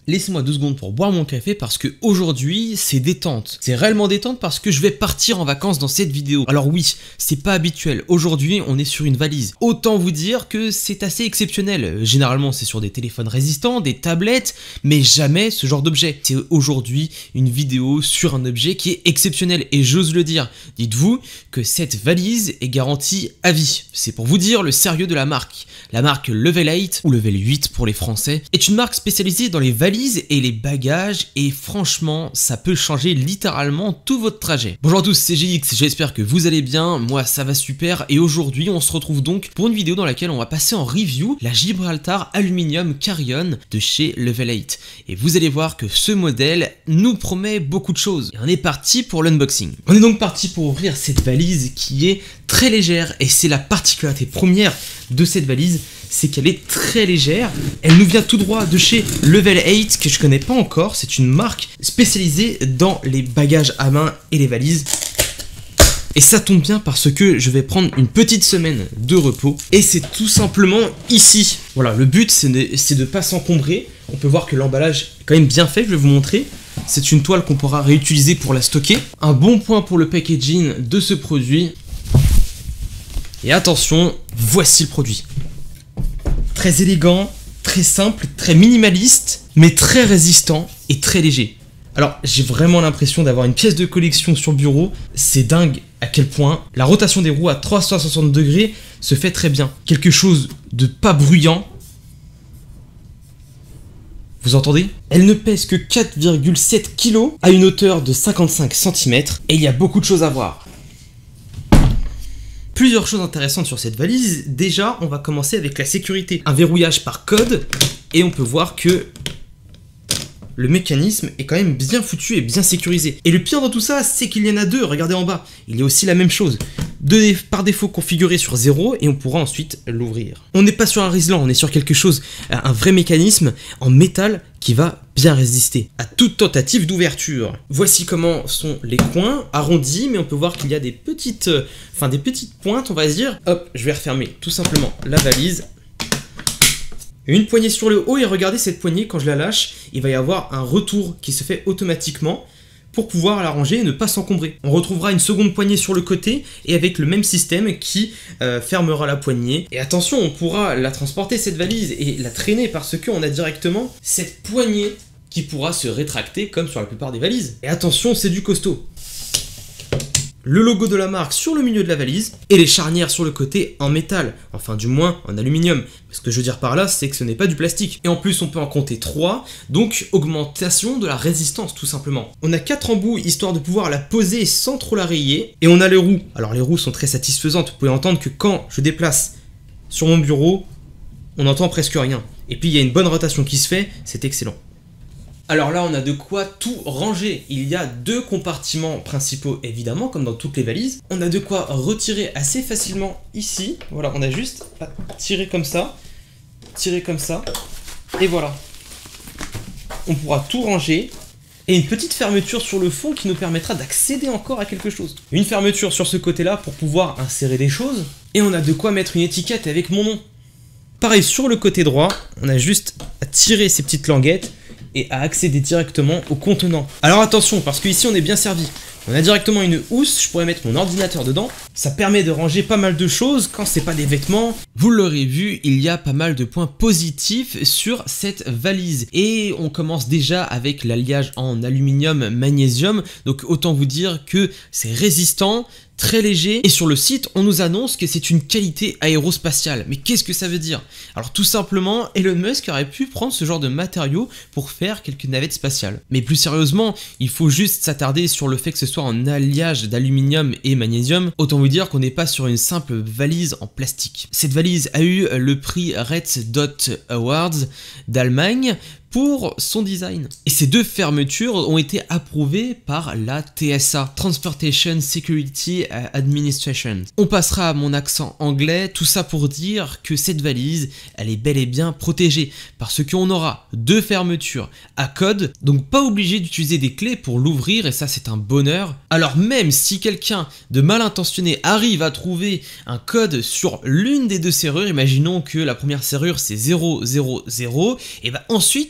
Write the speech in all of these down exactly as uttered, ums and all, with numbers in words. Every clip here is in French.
laissez-moi deux secondes pour boire mon café parce que aujourd'hui c'est détente. C'est réellement détente parce que je vais partir en vacances dans cette vidéo. Alors oui, c'est pas habituel. Aujourd'hui on est sur une valise. Autant vous dire que c'est assez exceptionnel. Généralement c'est sur des téléphones résistants, des tablettes, mais jamais ce genre d'objet. C'est aujourd'hui une vidéo sur un objet qui est exceptionnel et j'ose le dire. Dites-vous que cette valise est garantie à vie. C'est pour vous dire le sérieux de la marque. La marque Level huit, ou Level huit pour les Français, est une marque spécialisée dans les valises et les bagages et franchement, ça peut changer littéralement tout votre trajet. Bonjour à tous, c'est G X, j'espère que vous allez bien, moi ça va super et aujourd'hui on se retrouve donc pour une vidéo dans laquelle on va passer en review la Gibraltar Aluminium Carry-On de chez Level huit. Et vous allez voir que ce modèle nous promet beaucoup de choses. Et on est parti pour l'unboxing. On est donc parti pour ouvrir cette valise qui est très légère et c'est la particularité première de cette valise, c'est qu'elle est très légère. Elle nous vient tout droit de chez Level huit que je connais pas encore. C'est une marque spécialisée dans les bagages à main et les valises. Et ça tombe bien parce que je vais prendre une petite semaine de repos et c'est tout simplement ici. Voilà, le but c'est de ne pas s'encombrer. On peut voir que l'emballage est quand même bien fait, je vais vous montrer. C'est une toile qu'on pourra réutiliser pour la stocker. Un bon point pour le packaging de ce produit. Et attention, voici le produit. Très élégant, très simple, très minimaliste, mais très résistant et très léger. Alors, j'ai vraiment l'impression d'avoir une pièce de collection sur le bureau. C'est dingue à quel point la rotation des roues à trois cent soixante degrés se fait très bien. Quelque chose de pas bruyant. Vous entendez? Elle ne pèse que quatre virgule sept kilos à une hauteur de cinquante-cinq centimètres et il y a beaucoup de choses à voir. Plusieurs choses intéressantes sur cette valise. Déjà, on va commencer avec la sécurité. Un verrouillage par code et on peut voir que le mécanisme est quand même bien foutu et bien sécurisé. Et le pire dans tout ça, c'est qu'il y en a deux. Regardez en bas, il y a aussi la même chose. Deux par défaut configuré sur zéro et on pourra ensuite l'ouvrir. On n'est pas sur un Riesland, on est sur quelque chose, un vrai mécanisme en métal qui va bien résister à toute tentative d'ouverture. Voici comment sont les coins arrondis, mais on peut voir qu'il y a des petites, enfin des petites pointes, on va dire. Hop, je vais refermer tout simplement la valise. Une poignée sur le haut et regardez cette poignée, quand je la lâche, il va y avoir un retour qui se fait automatiquement pour pouvoir la ranger et ne pas s'encombrer. On retrouvera une seconde poignée sur le côté et avec le même système qui euh, fermera la poignée. Et attention, on pourra la transporter cette valise et la traîner parce qu'on a directement cette poignée qui pourra se rétracter comme sur la plupart des valises. Et attention, c'est du costaud. Le logo de la marque sur le milieu de la valise et les charnières sur le côté en métal, enfin du moins en aluminium. Ce que je veux dire par là, c'est que ce n'est pas du plastique. Et en plus, on peut en compter trois, donc augmentation de la résistance tout simplement. On a quatre embouts histoire de pouvoir la poser sans trop la rayer. Et on a les roues. Alors les roues sont très satisfaisantes. Vous pouvez entendre que quand je déplace sur mon bureau, on n'entend presque rien. Et puis il y a une bonne rotation qui se fait, c'est excellent. Alors là, on a de quoi tout ranger. Il y a deux compartiments principaux, évidemment, comme dans toutes les valises. On a de quoi retirer assez facilement ici. Voilà, on a juste à tirer comme ça, tirer comme ça, et voilà. On pourra tout ranger. Et une petite fermeture sur le fond qui nous permettra d'accéder encore à quelque chose. Une fermeture sur ce côté-là pour pouvoir insérer des choses. Et on a de quoi mettre une étiquette avec mon nom. Pareil, sur le côté droit, on a juste à tirer ces petites languettes et à accéder directement au contenant. Alors attention, parce qu'ici on est bien servi. On a directement une housse, je pourrais mettre mon ordinateur dedans. Ça permet de ranger pas mal de choses quand c'est pas des vêtements. Vous l'aurez vu, il y a pas mal de points positifs sur cette valise. Et on commence déjà avec l'alliage en aluminium magnésium. Donc autant vous dire que c'est résistant, très léger, et sur le site on nous annonce que c'est une qualité aérospatiale. Mais qu'est-ce que ça veut dire? Alors tout simplement, Elon Musk aurait pu prendre ce genre de matériaux pour faire quelques navettes spatiales. Mais plus sérieusement, il faut juste s'attarder sur le fait que ce soit en alliage d'aluminium et magnésium. Autant vous dire qu'on n'est pas sur une simple valise en plastique. Cette valise a eu le prix Red Dot Awards d'Allemagne pour son design. Et ces deux fermetures ont été approuvées par la T S A, Transportation Security Administration. On passera à mon accent anglais, tout ça pour dire que cette valise, elle est bel et bien protégée, parce qu'on aura deux fermetures à code, donc pas obligé d'utiliser des clés pour l'ouvrir, et ça c'est un bonheur. Alors même si quelqu'un de mal intentionné arrive à trouver un code sur l'une des deux serrures, imaginons que la première serrure c'est zéro zéro zéro, et bah ensuite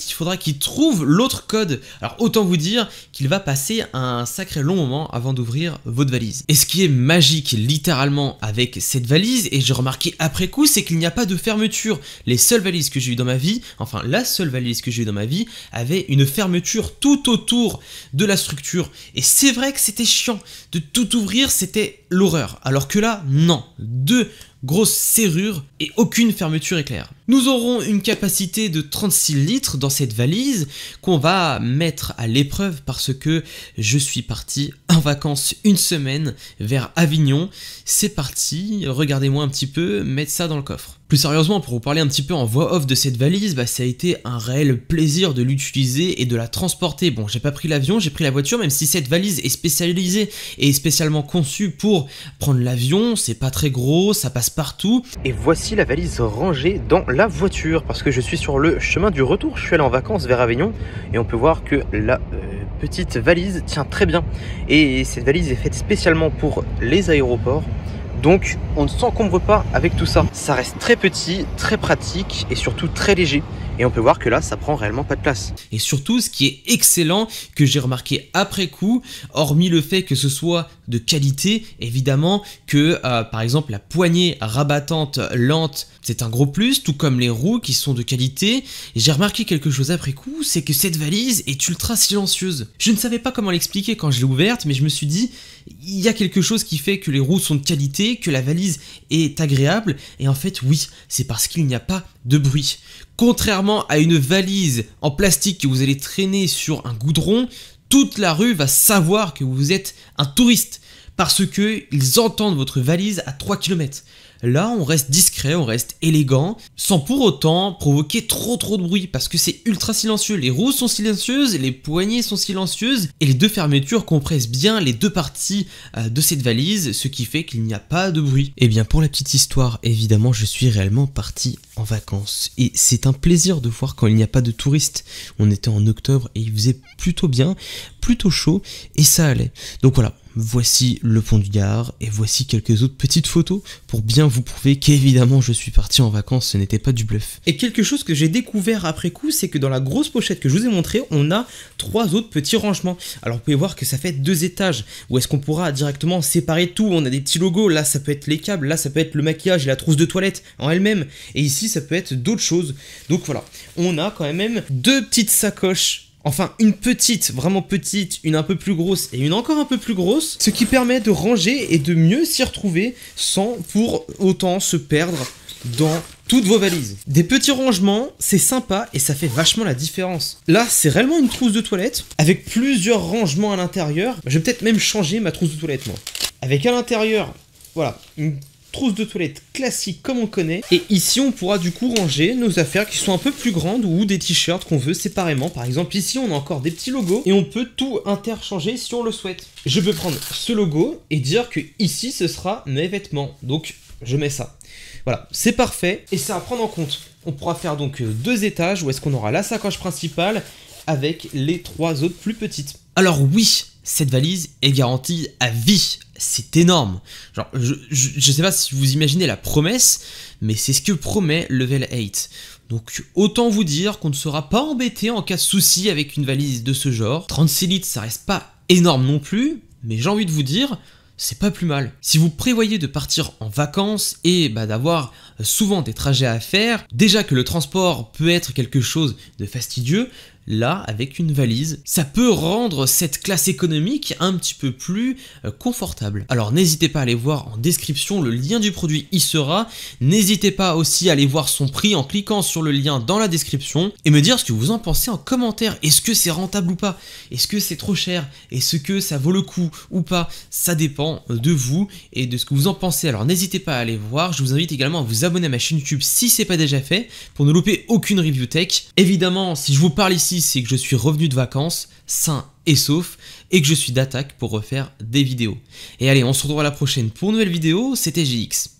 il faudra qu'il trouve l'autre code. Alors autant vous dire qu'il va passer un sacré long moment avant d'ouvrir votre valise. Et ce qui est magique littéralement avec cette valise, et j'ai remarqué après coup, c'est qu'il n'y a pas de fermeture. Les seules valises que j'ai eues dans ma vie, enfin la seule valise que j'ai eue dans ma vie, avait une fermeture tout autour de la structure. Et c'est vrai que c'était chiant de tout ouvrir, c'était l'horreur. Alors que là, non. Deux grosse serrure et aucune fermeture éclair. Nous aurons une capacité de trente-six litres dans cette valise qu'on va mettre à l'épreuve parce que je suis parti en vacances une semaine vers Avignon. C'est parti, regardez-moi un petit peu, mettre ça dans le coffre. Plus sérieusement, pour vous parler un petit peu en voix off de cette valise, bah, ça a été un réel plaisir de l'utiliser et de la transporter. Bon, j'ai pas pris l'avion, j'ai pris la voiture, même si cette valise est spécialisée et spécialement conçue pour prendre l'avion, c'est pas très gros, ça passe partout. Et voici la valise rangée dans la voiture, parce que je suis sur le chemin du retour, je suis allé en vacances vers Avignon, et on peut voir que la euh, petite valise tient très bien. Et cette valise est faite spécialement pour les aéroports. Donc on ne s'encombre pas avec tout ça. Ça reste très petit, très pratique et surtout très léger. Et on peut voir que là, ça prend réellement pas de place. Et surtout, ce qui est excellent, que j'ai remarqué après coup, hormis le fait que ce soit de qualité, évidemment, que euh, par exemple la poignée rabattante lente, c'est un gros plus, tout comme les roues qui sont de qualité. Et j'ai remarqué quelque chose après coup, c'est que cette valise est ultra silencieuse. Je ne savais pas comment l'expliquer quand je l'ai ouverte, mais je me suis dit, il y a quelque chose qui fait que les roues sont de qualité, que la valise est agréable. Et en fait, oui, c'est parce qu'il n'y a pas de bruit. Contrairement à une valise en plastique que vous allez traîner sur un goudron, toute la rue va savoir que vous êtes un touriste parce qu'ils entendent votre valise à trois kilomètres. Là, on reste discret, on reste élégant, sans pour autant provoquer trop trop de bruit, parce que c'est ultra silencieux. Les roues sont silencieuses, les poignées sont silencieuses, et les deux fermetures compressent bien les deux parties euh, de cette valise, ce qui fait qu'il n'y a pas de bruit. Et bien pour la petite histoire, évidemment, je suis réellement parti en vacances, et c'est un plaisir de voir quand il n'y a pas de touristes. On était en octobre et il faisait plutôt bien, plutôt chaud, et ça allait. Donc voilà. Voici le pont du Gard et voici quelques autres petites photos pour bien vous prouver qu'évidemment je suis parti en vacances, ce n'était pas du bluff. Et quelque chose que j'ai découvert après coup, c'est que dans la grosse pochette que je vous ai montré, on a trois autres petits rangements. Alors vous pouvez voir que ça fait deux étages, où est-ce qu'on pourra directement séparer tout. On a des petits logos, là ça peut être les câbles, là ça peut être le maquillage et la trousse de toilette en elle-même, et ici ça peut être d'autres choses. Donc voilà, on a quand même deux petites sacoches. Enfin, une petite, vraiment petite, une un peu plus grosse et une encore un peu plus grosse, ce qui permet de ranger et de mieux s'y retrouver sans pour autant se perdre dans toutes vos valises. Des petits rangements, c'est sympa et ça fait vachement la différence. Là, c'est réellement une trousse de toilette avec plusieurs rangements à l'intérieur. Je vais peut-être même changer ma trousse de toilette, moi. Avec à l'intérieur, voilà, une trousse de toilette classique comme on connaît, et ici on pourra du coup ranger nos affaires qui sont un peu plus grandes ou des t-shirts qu'on veut séparément. Par exemple ici on a encore des petits logos et on peut tout interchanger si on le souhaite. Je peux prendre ce logo et dire que ici ce sera mes vêtements, donc je mets ça. Voilà, c'est parfait et c'est à prendre en compte. On pourra faire donc deux étages où est-ce qu'on aura la sacoche principale avec les trois autres plus petites. Alors oui, cette valise est garantie à vie. C'est énorme. Genre, je, je, je sais pas si vous imaginez la promesse, mais c'est ce que promet Level huit. Donc autant vous dire qu'on ne sera pas embêté en cas de souci avec une valise de ce genre. trente-six litres, ça reste pas énorme non plus, mais j'ai envie de vous dire, c'est pas plus mal. Si vous prévoyez de partir en vacances et bah, d'avoir souvent des trajets à faire, déjà que le transport peut être quelque chose de fastidieux, là, avec une valise, ça peut rendre cette classe économique un petit peu plus euh, confortable. Alors n'hésitez pas à aller voir en description, le lien du produit y sera. N'hésitez pas aussi à aller voir son prix en cliquant sur le lien dans la description et me dire ce que vous en pensez en commentaire. Est-ce que c'est rentable ou pas? Est-ce que c'est trop cher? Est-ce que ça vaut le coup ou pas? Ça dépend de vous et de ce que vous en pensez. Alors n'hésitez pas à aller voir. Je vous invite également à vous abonner à ma chaîne YouTube si c'est pas déjà fait pour ne louper aucune review tech. Évidemment, si je vous parle ici, c'est que je suis revenu de vacances, sain et sauf, et que je suis d'attaque pour refaire des vidéos. Et allez, on se retrouve à la prochaine pour une nouvelle vidéo, c'était G X.